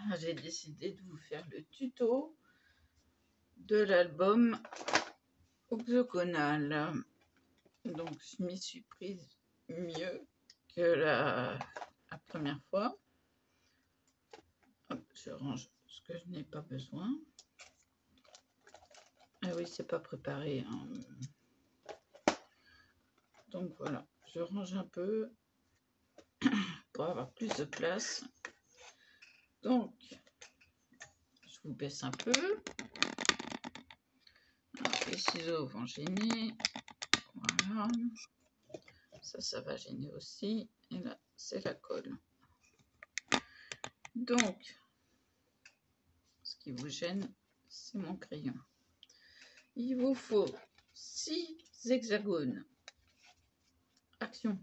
j'ai décidé de vous faire le tuto de l'album octogonal. Donc je m'y suis prise mieux que la première fois. Hop, je range ce que je n'ai pas besoin. Ah oui, c'est pas préparé, hein. Donc voilà, je range un peu pour avoir plus de place. Donc je vous baisse un peu. Alors, les ciseaux vont gêner. Voilà. Ça va gêner aussi. Et là, c'est la colle. Donc, ce qui vous gêne, c'est mon crayon. Il vous faut 6 hexagones. Action.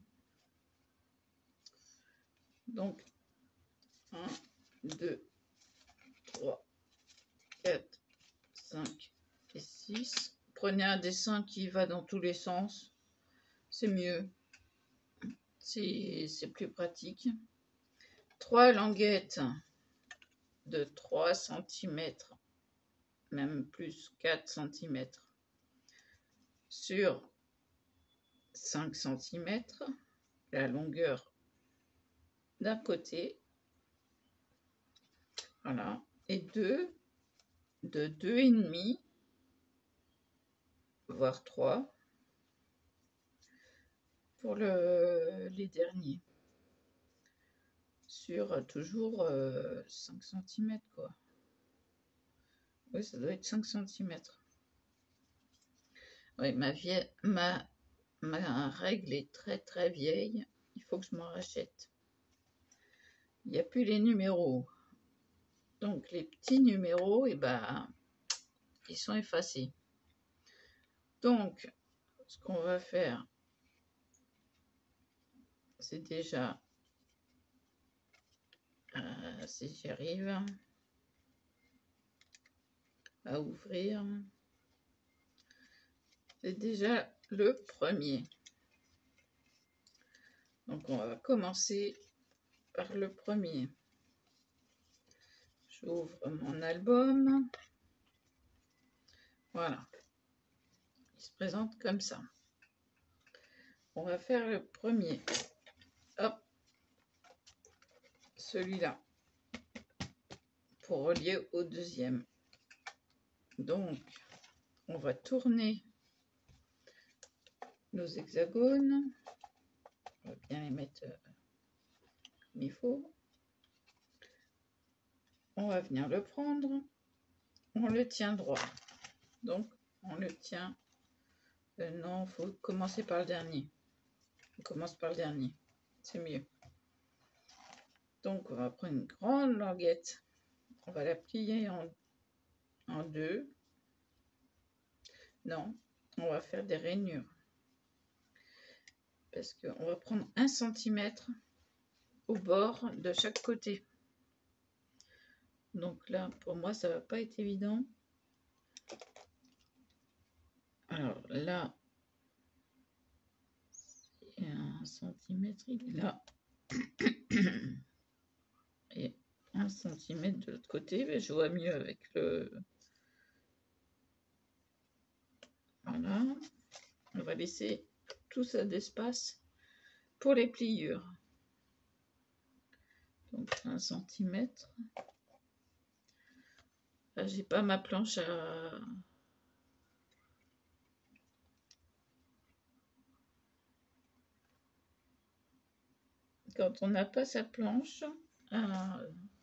Donc, 1, 2, 3, 4, 5 et 6. Prenez un dessin qui va dans tous les sens. C'est mieux. C'est plus pratique. 3 languettes de 3 cm, même plus 4 cm sur 5 cm, la longueur d'un côté, voilà, et 2 de 2,5 voire 3 pour les derniers, sur toujours 5 cm quoi. Oui, ça doit être 5 cm. Oui, ma règle est très vieille, il faut que je m'en rachète. Il n'y a plus les numéros. Donc les petits numéros, et ben, ils sont effacés. Donc, ce qu'on va faire, c'est déjà, si j'y arrive, à ouvrir, c'est déjà le premier. Donc on va commencer par le premier. J'ouvre mon album. Voilà. Il se présente comme ça. On va faire le premier. Hop. Celui-là. Pour relier au deuxième. Donc, on va tourner nos hexagones. On va bien les mettre comme il faut. On va venir le prendre. On le tient droit. Donc, on le tient. Non, il faut commencer par le dernier. On commence par le dernier. C'est mieux. Donc, on va prendre une grande languette. On va la plier en deux. Non, on va faire des rainures. Parce qu'on va prendre 1 cm au bord de chaque côté. Donc là, pour moi, ça va pas être évident. Alors là, c'est 1 cm, il est là. Et 1 cm de l'autre côté, mais je vois mieux avec le... Voilà. On va laisser tout ça d'espace pour les pliures. Donc 1 cm. Là, j'ai pas ma planche à... Quand on n'a pas sa planche à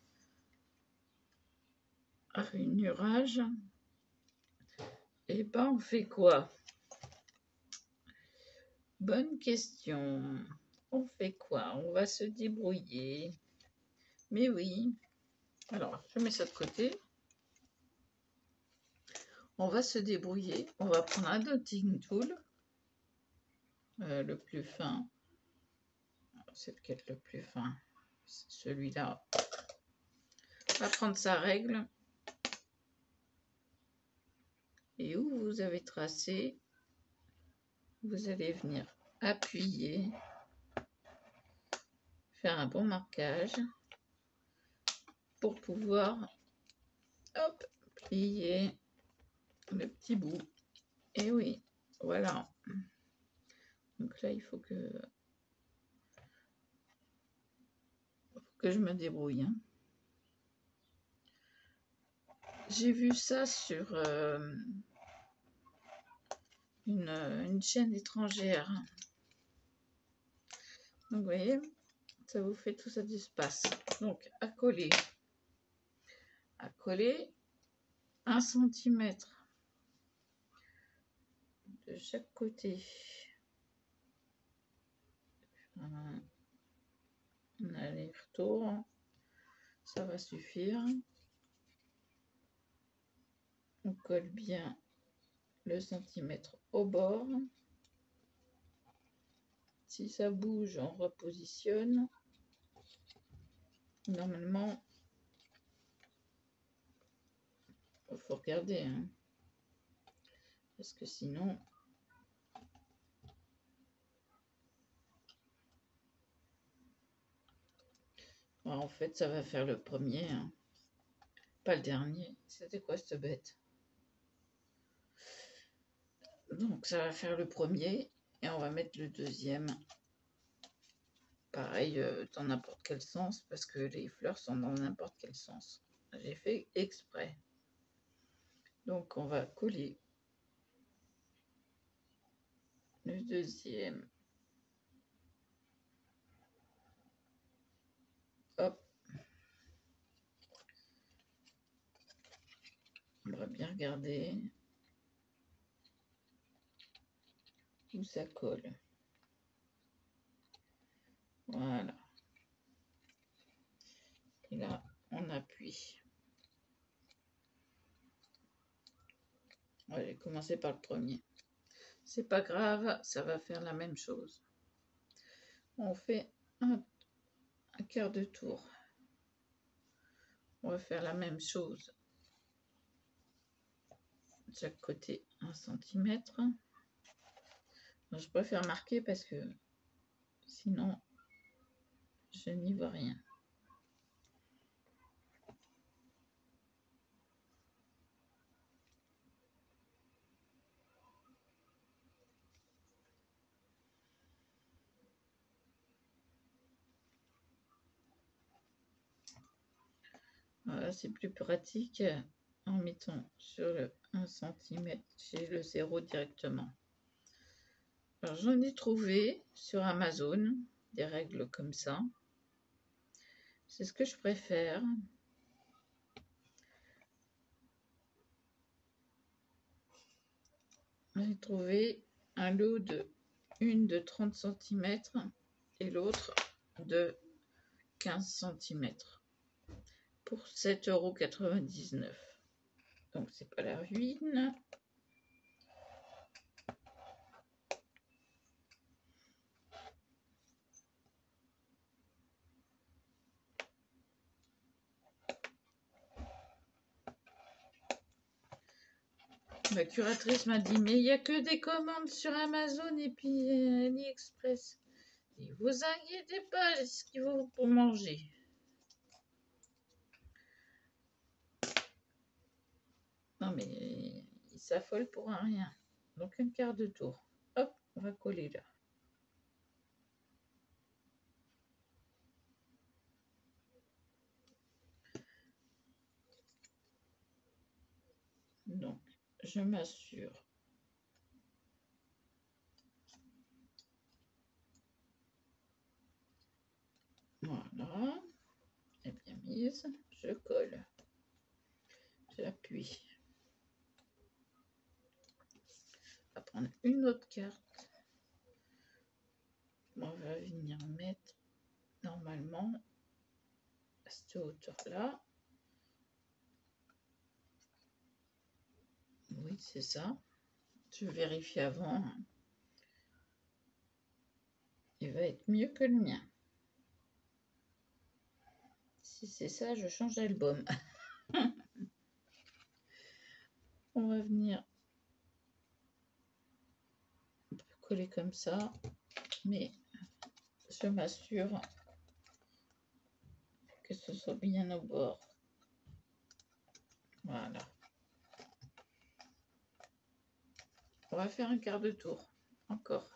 rainurage, et ben on fait quoi? Bonne question. On fait quoi? On va se débrouiller. Mais oui. Alors, je mets ça de côté. On va se débrouiller. On va prendre un dotting tool. Le plus fin. C'est lequel le plus fin? C'est celui-là. On va prendre sa règle. Et où vous avez tracé, vous allez venir appuyer, faire un bon marquage. pour pouvoir, hop, plier le petit bout. Et oui, voilà. Donc là, il faut que je me débrouille. Hein. J'ai vu ça sur une chaîne étrangère. Donc, vous voyez, ça vous fait tout ça d'espace. Donc, à coller 1 cm de chaque côté. Un aller-retour, ça va suffire. On colle bien le centimètre au bord. Si ça bouge, on repositionne. Normalement, il faut regarder, hein, parce que sinon, en fait, ça va faire le premier, hein, pas le dernier. C'était quoi cette bête? Donc, ça va faire le premier et on va mettre le deuxième. Pareil, dans n'importe quel sens, parce que les fleurs sont dans n'importe quel sens. J'ai fait exprès. Donc, on va coller le deuxième. Hop. On va bien regarder où ça colle. Voilà. Et là, on appuie. J'ai commencé par le premier. C'est pas grave, ça va faire la même chose. On fait un quart de tour. On va faire la même chose de chaque côté 1 cm. Je préfère marquer parce que sinon je n'y vois rien. Voilà, c'est plus pratique en mettant sur le 1 cm chez le 0 directement. Alors j'en ai trouvé sur Amazon des règles comme ça. C'est ce que je préfère. J'ai trouvé un lot une de 30 cm et l'autre de 15 cm pour 7,99 €. Donc c'est pas la ruine. Ma curatrice m'a dit, mais il n'y a que des commandes sur Amazon et puis AliExpress. Et vous inquiétez pas, c'est ce qu'il faut pour manger. Non mais il s'affole pour un rien. Donc un quart de tour. Hop, on va coller là. Donc je m'assure. Voilà. Elle est bien mise. Je colle. J'appuie. On va prendre une autre carte. On va venir mettre normalement à cette hauteur-là. Oui, c'est ça. Je vérifie avant. Il va être mieux que le mien. Si c'est ça, je change d'album. On va venir coller comme ça, mais je m'assure que ce soit bien au bord. Voilà. On va faire un quart de tour. Encore.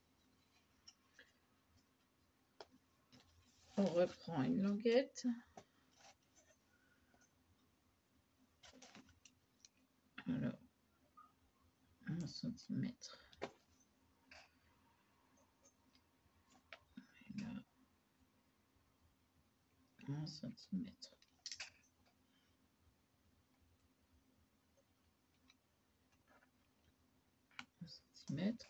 On reprend une languette. Alors, 1 centimètre. Et là, 1 centimètre. 1 centimètre.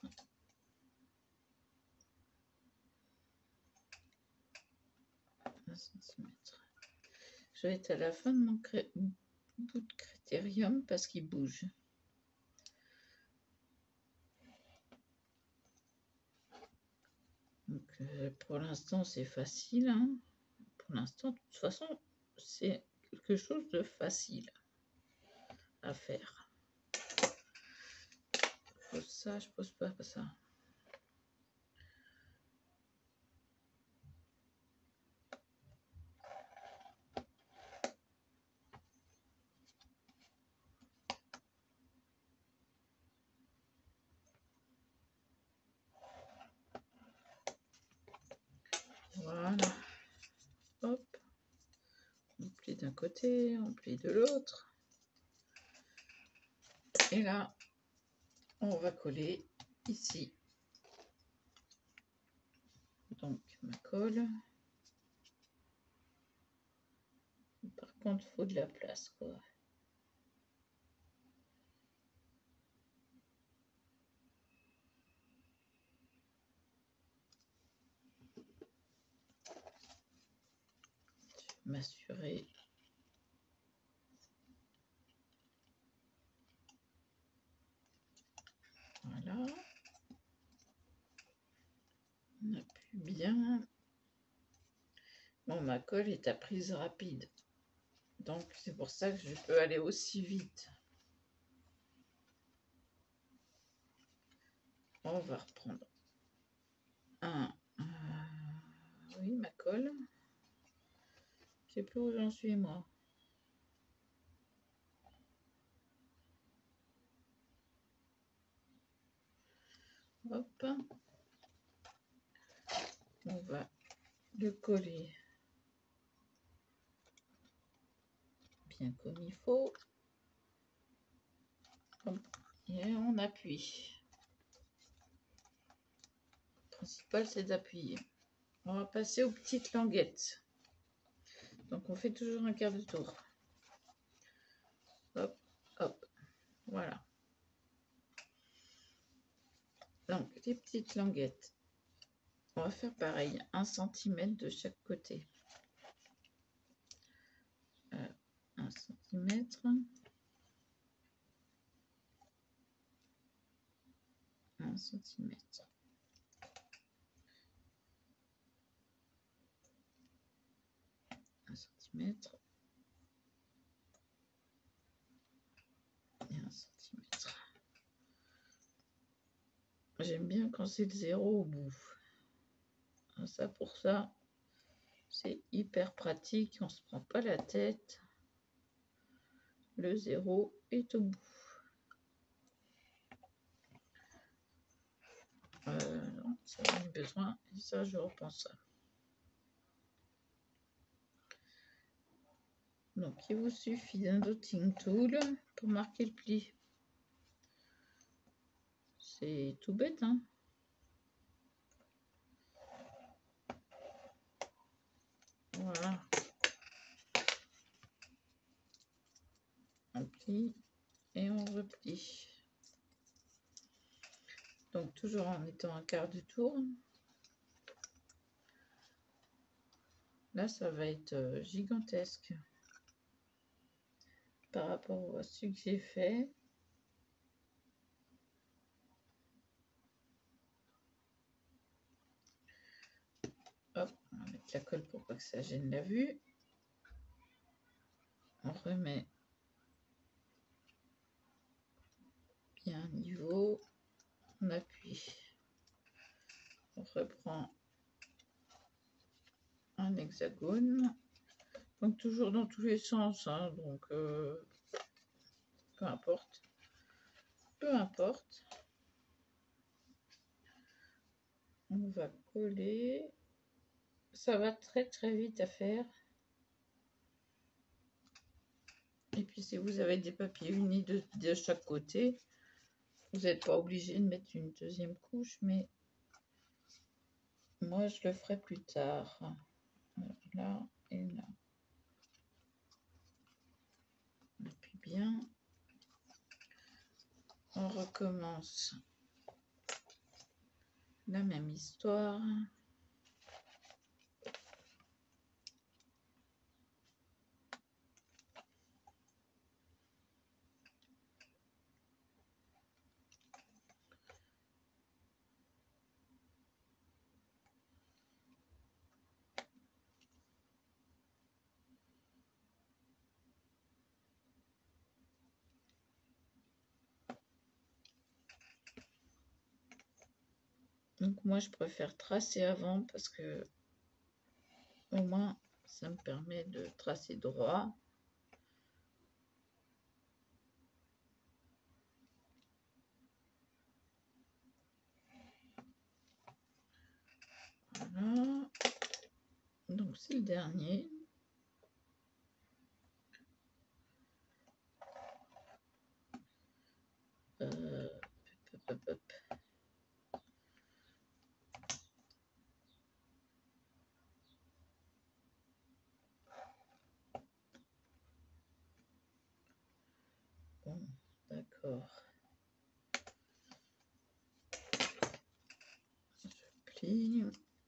Je vais être à la fin de mon bout de critérium parce qu'il bouge. Donc, pour l'instant, c'est facile. Hein. Pour l'instant, de toute façon, c'est quelque chose de facile à faire. Je pose ça, je pose pas ça. Voilà. Hop. On plie d'un côté, on plie de l'autre. Et là, on va coller ici. Donc, ma colle. Par contre, il faut de la place, quoi. M'assurer. Voilà. On appuie bien. Bon, ma colle est à prise rapide. Donc, c'est pour ça que je peux aller aussi vite. On va reprendre oui, ma colle. Je sais plus où j'en suis, moi. Hop. On va le coller bien comme il faut. Hop. Et on appuie. Le principal, c'est d'appuyer. On va passer aux petites languettes. Donc, on fait toujours un quart de tour. Hop, hop. Voilà. Donc, les petites languettes. On va faire pareil, 1 centimètre de chaque côté. 1 centimètre. 1 centimètre. 1 centimètre. Et 1 centimètre. J'aime bien quand c'est le 0 au bout. Ça, pour ça, c'est hyper pratique. On ne se prend pas la tête. Le 0 est au bout. Non, ça j'en ai besoin. Et ça, je repense ça. Donc, il vous suffit d'un dotting tool pour marquer le pli. C'est tout bête, hein? Voilà. On plie et on replie. Donc, toujours en mettant un quart de tour. Là, ça va être gigantesque par rapport à ce que j'ai fait. Hop, on va mettre la colle pour pas que ça gêne la vue. On remet bien à niveau. On appuie. On reprend un hexagone. Donc toujours dans tous les sens, hein, donc peu importe. Peu importe. On va coller. Ça va très très vite à faire. Et puis si vous avez des papiers unis de chaque côté, vous n'êtes pas obligé de mettre une deuxième couche, mais moi je le ferai plus tard. Alors, là et là. Et puis bien, on recommence la même histoire. Donc moi je préfère tracer avant parce que au moins ça me permet de tracer droit. Voilà. Donc c'est le dernier. Hop, hop. Bon, d'accord. Je plie.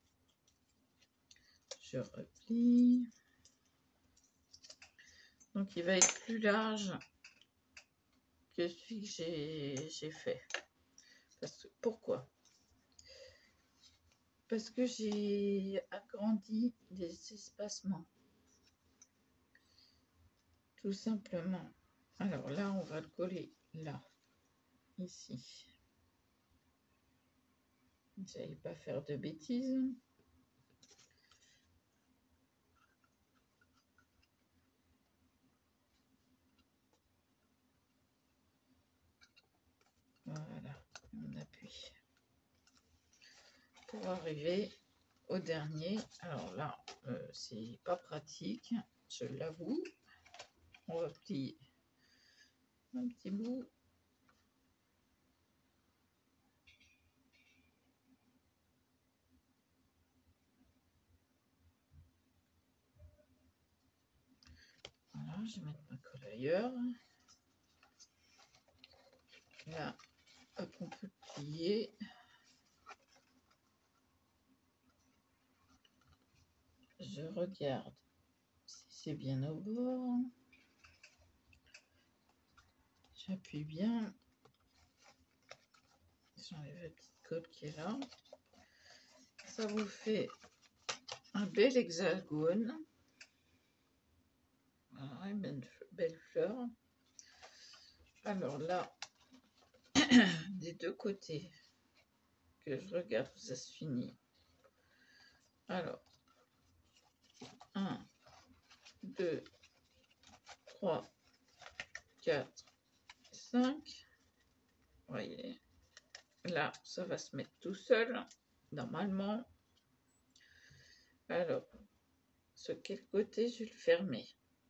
Je replie. Donc il va être plus large que celui que j'ai fait. Pourquoi? Parce que j'ai agrandi des espacements. Tout simplement. Alors là, on va le coller là, ici. J'allais pas faire de bêtises. Voilà, on appuie pour arriver au dernier. Alors là, c'est pas pratique, je l'avoue. On va plier un petit bout. Voilà, je vais mettre ma colle ailleurs. Là, hop, on peut plier. Je regarde si c'est bien au bord. J'appuie bien. J'enlève la petite colle qui est là. Ça vous fait un bel hexagone. Voilà, une belle fleur. Alors là, des deux côtés, que je regarde où ça se finit. Alors, 1, 2, 3, 4, 5. Vous voyez, là, ça va se mettre tout seul, normalement. Alors, sur quel côté je vais le fermer?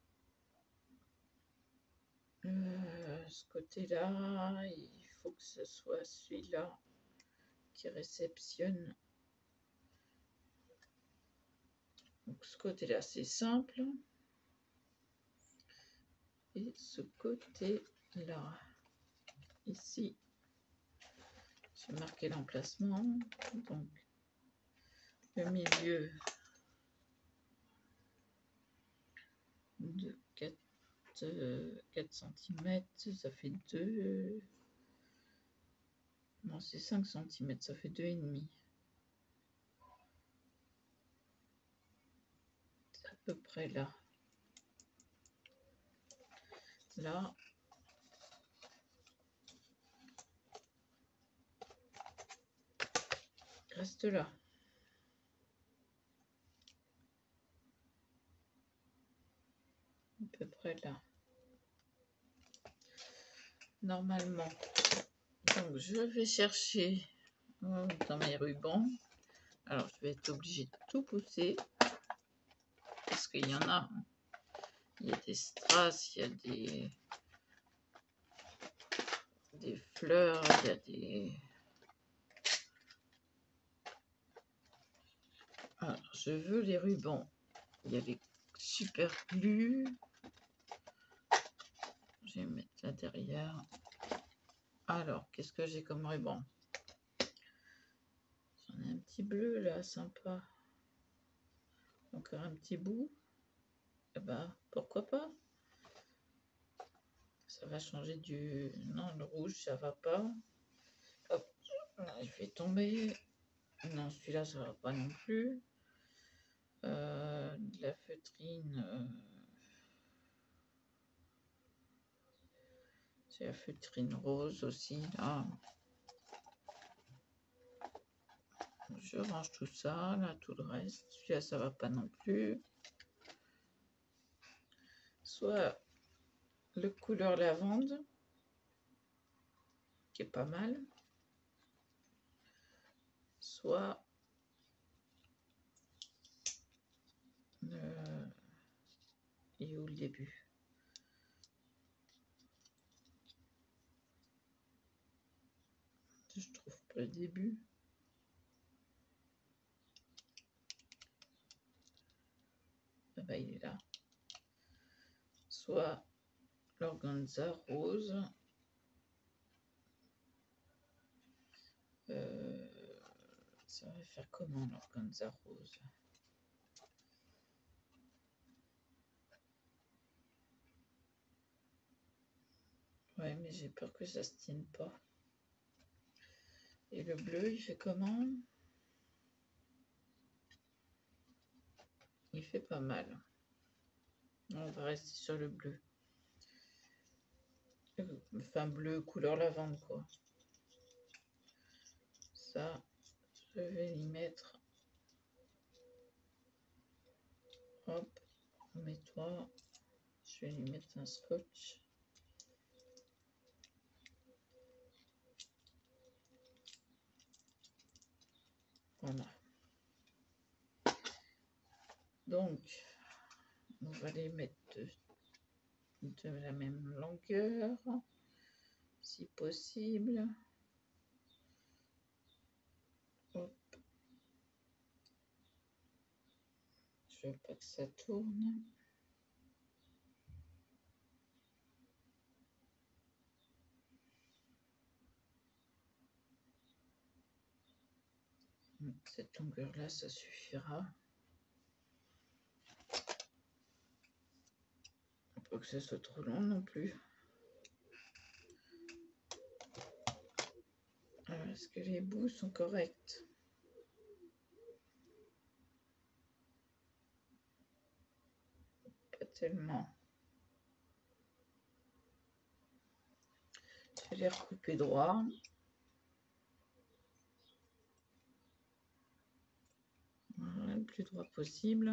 Ce côté-là, il faut que ce soit celui-là qui réceptionne. Donc, ce côté-là, c'est simple. Et ce côté-là, ici, j'ai marqué l'emplacement. Donc, le milieu de 4 cm, ça fait 2. Non, c'est 5 cm, ça fait 2,5. C'est à peu près là. Là. Reste là. à peu près là. Normalement. Donc je vais chercher dans mes rubans. Alors je vais être obligée de tout pousser parce qu'il y en a. Il y a des strass, il y a des fleurs, il y a des... Alors je veux les rubans. Il y a les super glus. Je vais mettre là derrière. Alors, qu'est-ce que j'ai comme ruban? J'en ai un petit bleu là, sympa. Encore un petit bout. Eh ben, pourquoi pas? Ça va changer du... Non, le rouge, ça va pas. Hop, je vais tomber. Non, celui-là, ça va pas non plus. De la feutrine... C'est la feutrine rose aussi, là. Je range tout ça, là, tout le reste. Celui-là, ça va pas non plus. Soit le couleur lavande, qui est pas mal. Soit et où le début? Je trouve pas le début. Ah bah, il est là. Soit l'organza rose. Ça va faire comment l'organza rose? Ouais, mais j'ai peur que ça se tienne pas. Et le bleu, il fait comment? Il fait pas mal. On va rester sur le bleu. Enfin, bleu couleur lavande, quoi. Ça, je vais y mettre. Hop, mets-toi. Je vais lui mettre un scotch. Voilà. Donc, on va les mettre de la même longueur, si possible. Hop. Je veux pas que ça tourne. Cette longueur-là, ça suffira. Pas que ça soit trop long non plus. Alors, est-ce que les bouts sont corrects? Pas tellement. Je vais les recouper droit. Voilà, le plus droit possible.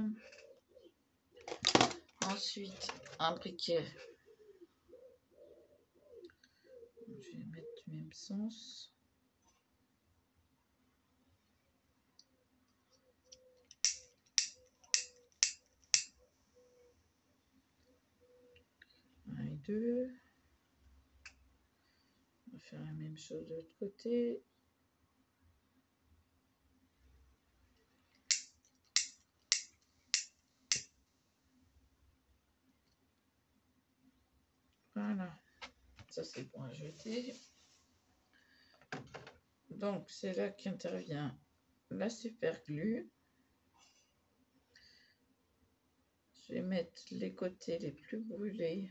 Ensuite, un briquet. Je vais mettre du même sens. Un et deux. On va faire la même chose de l'autre côté. Voilà, ça c'est bon à jeter. Donc c'est là qu'intervient la super glue. Je vais mettre les côtés les plus brûlés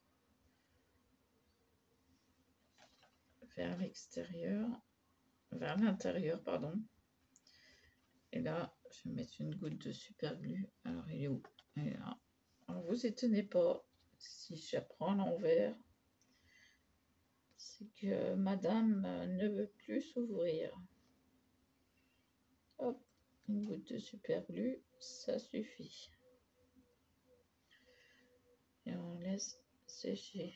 vers l'extérieur, vers l'intérieur, pardon. Et là, je vais mettre une goutte de super glue. Alors, il est où? Il est là. Alors, vous étonnez pas si j'apprends l'envers. C'est que madame ne veut plus s'ouvrir. Hop, une goutte de super glue, ça suffit. laisse sécher.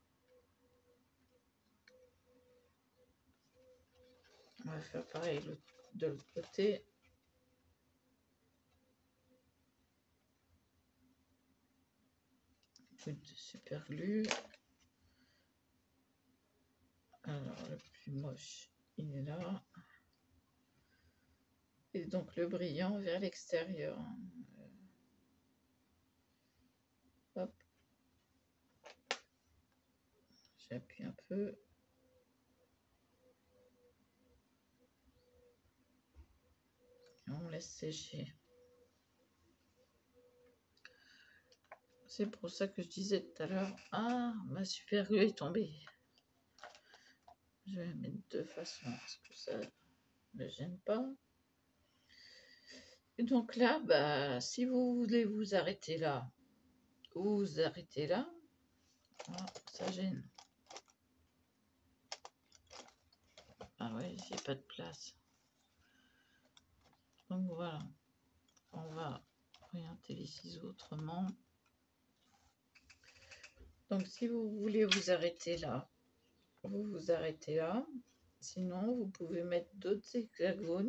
On va faire pareil de l'autre côté. Super glue. Alors, le plus moche, il est là. Et donc, le brillant vers l'extérieur. Hop. J'appuie un peu. Et on laisse sécher. C'est pour ça que je disais tout à l'heure, ah, ma super glue est tombée. Je vais la mettre de façon à ce que ça ne gêne pas. Et donc là, bah, si vous voulez vous arrêter là, vous arrêtez là. Ah, ça gêne. Ah ouais, j'ai pas de place. Donc voilà, on va orienter les ciseaux autrement. Donc si vous voulez vous arrêter là, vous vous arrêtez là. Sinon, vous pouvez mettre d'autres hexagones.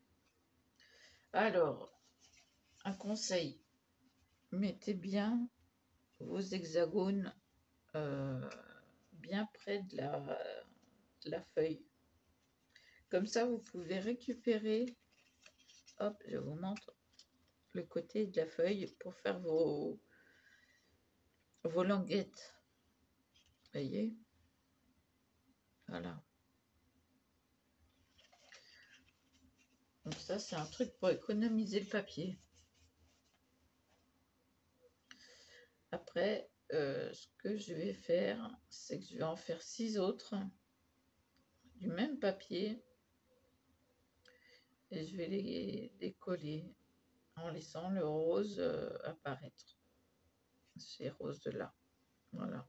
Alors, un conseil, mettez bien vos hexagones bien près de la feuille. Comme ça, vous pouvez récupérer, hop, je vous montre le côté de la feuille pour faire vos languettes. Voyez, voilà. Donc ça, c'est un truc pour économiser le papier. Après, ce que je vais faire, c'est que je vais en faire 6 autres du même papier et je vais les coller en laissant le rose apparaître. Ces roses de là. Voilà.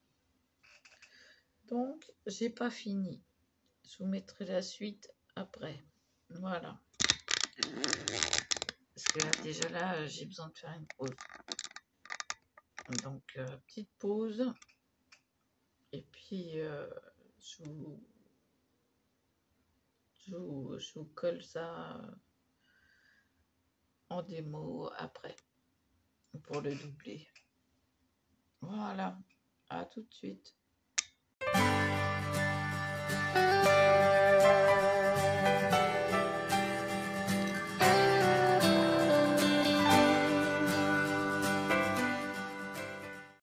Donc, j'ai pas fini. Je vous mettrai la suite après. Voilà. Parce que là, déjà là, j'ai besoin de faire une pause. Donc, petite pause. Et puis, je vous colle ça en démo après pour le doubler. Voilà. À tout de suite.